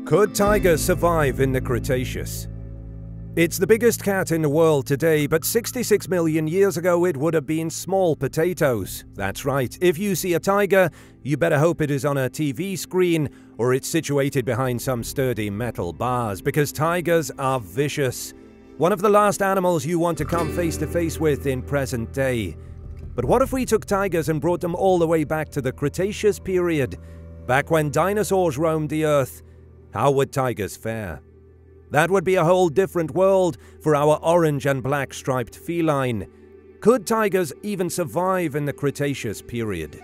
Could tigers survive in the Cretaceous? It's the biggest cat in the world today, but 66 million years ago it would have been small potatoes. That's right, if you see a tiger, you better hope it is on a TV screen or it's situated behind some sturdy metal bars, because tigers are vicious. One of the last animals you want to come face to face with in present day. But what if we took tigers and brought them all the way back to the Cretaceous period, back when dinosaurs roamed the earth? How would tigers fare? That would be a whole different world for our orange and black striped feline. Could tigers even survive in the Cretaceous period?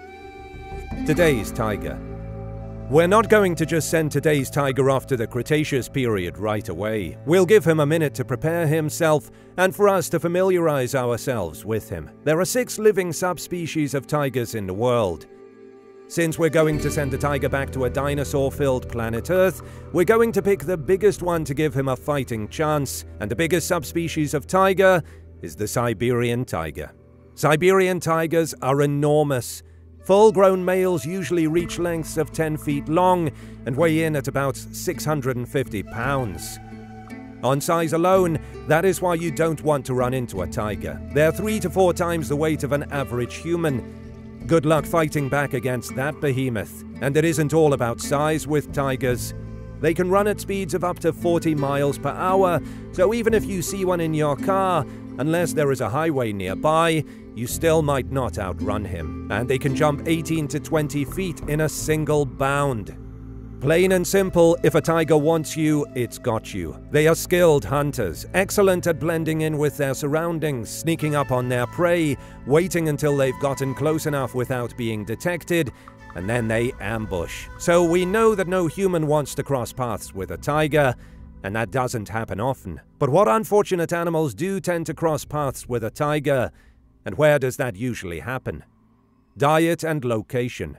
Today's tiger. We're not going to just send today's tiger off to the Cretaceous period right away. We'll give him a minute to prepare himself and for us to familiarize ourselves with him. There are 6 living subspecies of tigers in the world. Since we're going to send a tiger back to a dinosaur-filled planet Earth, we're going to pick the biggest one to give him a fighting chance, and the biggest subspecies of tiger is the Siberian tiger. Siberian tigers are enormous. Full-grown males usually reach lengths of 10 feet long and weigh in at about 650 pounds. On size alone, that is why you don't want to run into a tiger. They're 3 to 4 times the weight of an average human. Good luck fighting back against that behemoth. And it isn't all about size with tigers. They can run at speeds of up to 40 miles per hour, so even if you see one in your car, unless there is a highway nearby, you still might not outrun him. And they can jump 18 to 20 feet in a single bound. Plain and simple, if a tiger wants you, it's got you. They are skilled hunters, excellent at blending in with their surroundings, sneaking up on their prey, waiting until they've gotten close enough without being detected, and then they ambush. So we know that no human wants to cross paths with a tiger, and that doesn't happen often. But what unfortunate animals do tend to cross paths with a tiger, and where does that usually happen? Diet and location.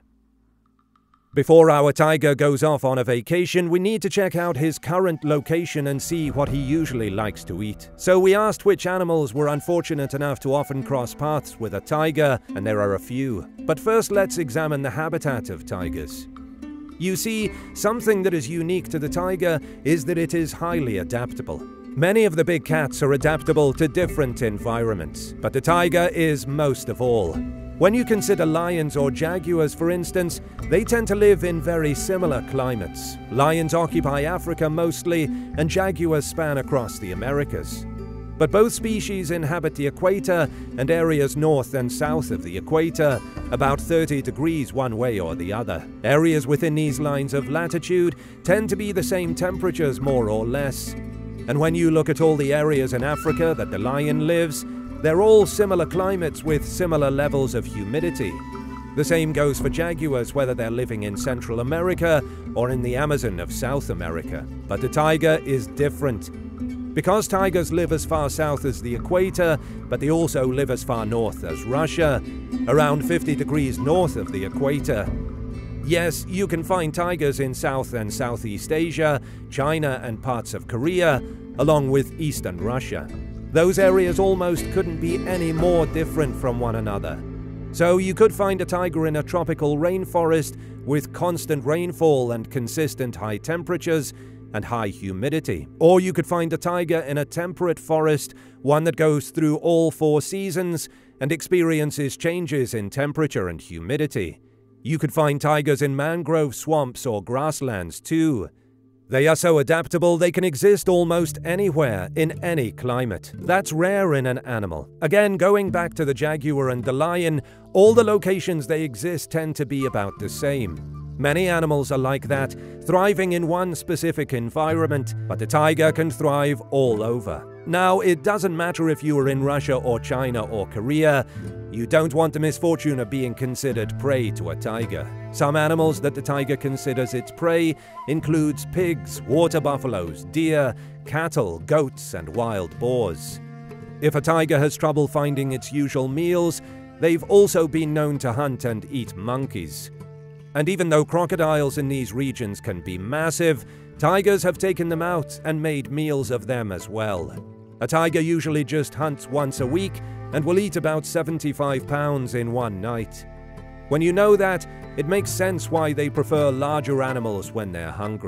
Before our tiger goes off on a vacation, we need to check out his current location and see what he usually likes to eat. So we asked which animals were unfortunate enough to often cross paths with a tiger, and there are a few. But first, let's examine the habitat of tigers. You see, something that is unique to the tiger is that it is highly adaptable. Many of the big cats are adaptable to different environments, but the tiger is most of all. When you consider lions or jaguars, for instance, they tend to live in very similar climates. Lions occupy Africa mostly, and jaguars span across the Americas. But both species inhabit the equator and areas north and south of the equator, about 30 degrees one way or the other. Areas within these lines of latitude tend to be the same temperatures more or less. And when you look at all the areas in Africa that the lion lives, they're all similar climates with similar levels of humidity. The same goes for jaguars, whether they're living in Central America or in the Amazon of South America. But the tiger is different. Because tigers live as far south as the equator, but they also live as far north as Russia, around 50 degrees north of the equator. Yes, you can find tigers in South and Southeast Asia, China and parts of Korea, along with Eastern Russia. Those areas almost couldn't be any more different from one another. So you could find a tiger in a tropical rainforest with constant rainfall and consistent high temperatures and high humidity. Or you could find a tiger in a temperate forest, one that goes through all 4 seasons and experiences changes in temperature and humidity. You could find tigers in mangrove swamps or grasslands too. They are so adaptable they can exist almost anywhere, in any climate. That's rare in an animal. Again, going back to the jaguar and the lion, all the locations they exist tend to be about the same. Many animals are like that, thriving in one specific environment, but the tiger can thrive all over. Now, it doesn't matter if you are in Russia or China or Korea, you don't want the misfortune of being considered prey to a tiger. Some animals that the tiger considers its prey includes pigs, water buffaloes, deer, cattle, goats, and wild boars. If a tiger has trouble finding its usual meals, they've also been known to hunt and eat monkeys. And even though crocodiles in these regions can be massive, tigers have taken them out and made meals of them as well. A tiger usually just hunts once a week and will eat about 75 pounds in one night. When you know that, it makes sense why they prefer larger animals when they're hungry.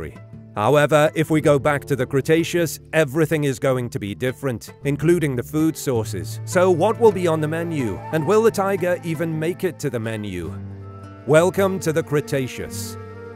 However, if we go back to the Cretaceous, everything is going to be different, including the food sources. So what will be on the menu? And will the tiger even make it to the menu? Welcome to the Cretaceous.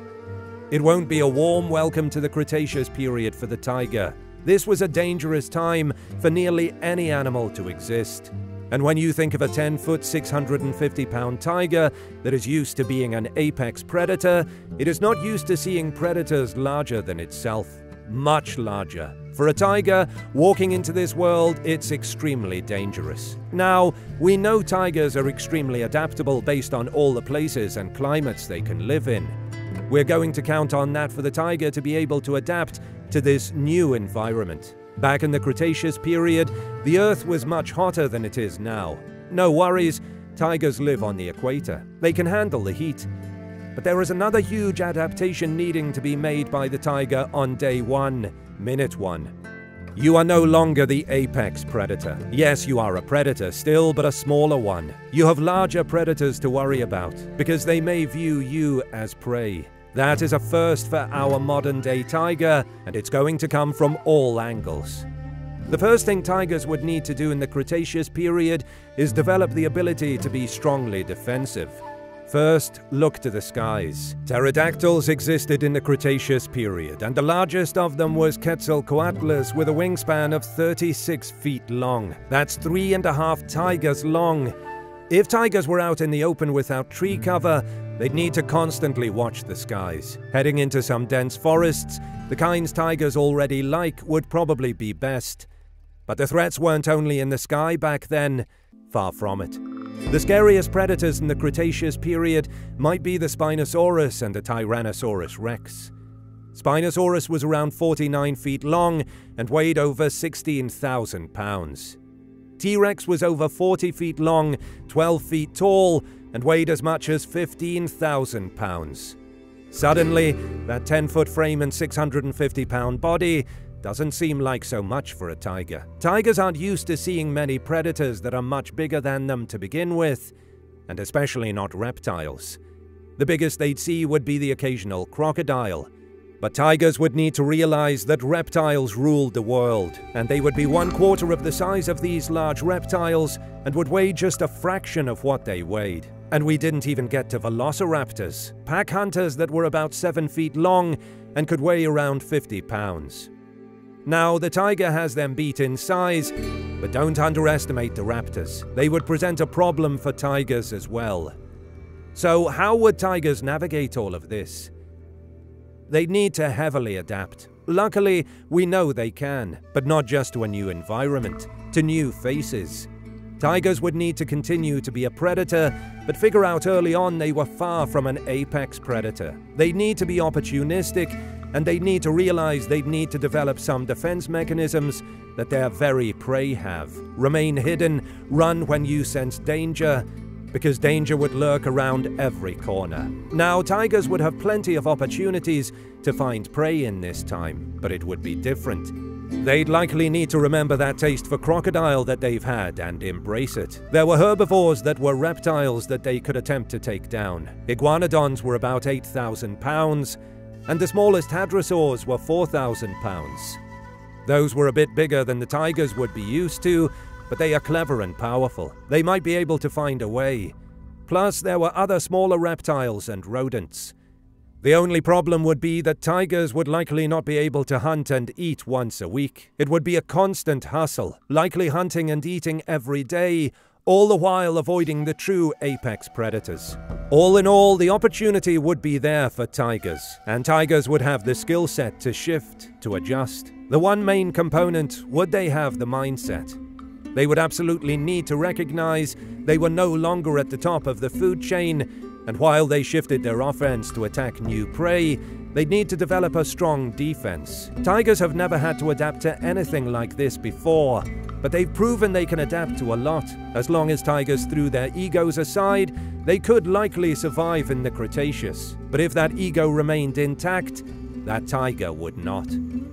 It won't be a warm welcome to the Cretaceous period for the tiger. This was a dangerous time for nearly any animal to exist. And when you think of a 10-foot, 650-pound tiger that is used to being an apex predator, it is not used to seeing predators larger than itself. Much larger. For a tiger, walking into this world, it's extremely dangerous. Now, we know tigers are extremely adaptable based on all the places and climates they can live in. We're going to count on that for the tiger to be able to adapt to this new environment. Back in the Cretaceous period, the Earth was much hotter than it is now. No worries, tigers live on the equator. They can handle the heat. But there is another huge adaptation needing to be made by the tiger on day 1, minute 1. You are no longer the apex predator. Yes, you are a predator still, but a smaller one. You have larger predators to worry about, because they may view you as prey. That is a first for our modern-day tiger, and it's going to come from all angles. The first thing tigers would need to do in the Cretaceous period is develop the ability to be strongly defensive. First, look to the skies. Pterodactyls existed in the Cretaceous period, and the largest of them was Quetzalcoatlus with a wingspan of 36 feet long. That's 3.5 tigers long. If tigers were out in the open without tree cover, they'd need to constantly watch the skies. Heading into some dense forests, the kinds tigers already like would probably be best. But the threats weren't only in the sky back then, far from it. The scariest predators in the Cretaceous period might be the Spinosaurus and the Tyrannosaurus rex. Spinosaurus was around 49 feet long and weighed over 16,000 pounds. T-Rex was over 40 feet long, 12 feet tall, and weighed as much as 15,000 pounds. Suddenly, that 10-foot frame and 650-pound body doesn't seem like so much for a tiger. Tigers aren't used to seeing many predators that are much bigger than them to begin with, and especially not reptiles. The biggest they'd see would be the occasional crocodile. But tigers would need to realize that reptiles ruled the world, and they would be 1/4 of the size of these large reptiles and would weigh just a fraction of what they weighed. And we didn't even get to velociraptors, pack hunters that were about 7 feet long and could weigh around 50 pounds. Now, the tiger has them beat in size, but don't underestimate the raptors. They would present a problem for tigers as well. So how would tigers navigate all of this? They'd need to heavily adapt. Luckily, we know they can, but not just to a new environment, to new faces. Tigers would need to continue to be a predator, but figure out early on they were far from an apex predator. They'd need to be opportunistic, and they'd need to realize they'd need to develop some defense mechanisms that their very prey have. Remain hidden, run when you sense danger, because danger would lurk around every corner. Now, tigers would have plenty of opportunities to find prey in this time, but it would be different. They'd likely need to remember that taste for crocodile that they've had and embrace it. There were herbivores that were reptiles that they could attempt to take down. Iguanodons were about 8,000 pounds, and the smallest hadrosaurs were 4,000 pounds. Those were a bit bigger than the tigers would be used to, but they are clever and powerful. They might be able to find a way. Plus, there were other smaller reptiles and rodents. The only problem would be that tigers would likely not be able to hunt and eat once a week. It would be a constant hustle, likely hunting and eating every day, all the while avoiding the true apex predators. All in all, the opportunity would be there for tigers, and tigers would have the skill set to shift, to adjust. The one main component, would they have the mindset? They would absolutely need to recognize they were no longer at the top of the food chain, and while they shifted their offense to attack new prey, they'd need to develop a strong defense. Tigers have never had to adapt to anything like this before, but they've proven they can adapt to a lot. As long as tigers threw their egos aside, they could likely survive in the Cretaceous. But if that ego remained intact, that tiger would not.